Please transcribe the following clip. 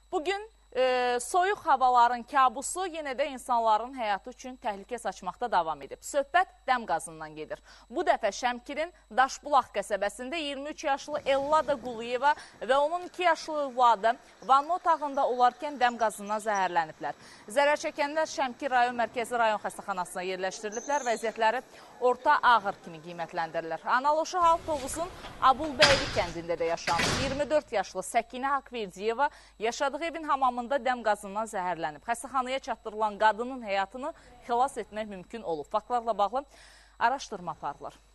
Bugün soyuq havaların kabusu yenə də insanların həyatı üçün təhlükə saçmaqda davam edib. Söhbət dəm qazından gedir. Bu dəfə Şəmkirin Daşbulaq qəsəbəsində 23 yaşlı Ellada Quliyeva və onun 2 yaşlı övladı vanna otağında olarkən dəm qazından zəhərləniblər. Zərər çəkənlər Şəmkir rayon mərkəzi rayon xəstəxanasına yerləşdiriliblər, vəziyyətləri orta ağır kimi qiymətləndirilir. Analoji hal Tovuzun Abulbəyli kəndində də yaşanır. 24 yaşlı Səkinə Haqverdiyeva yaşadığı evin hamamında dəm qazından zəhərlənib. Xəstəxanaya çatdırılan qadının həyatını xilas etmək mümkün olub. Faktlarla bağlı araşdırma aparılır.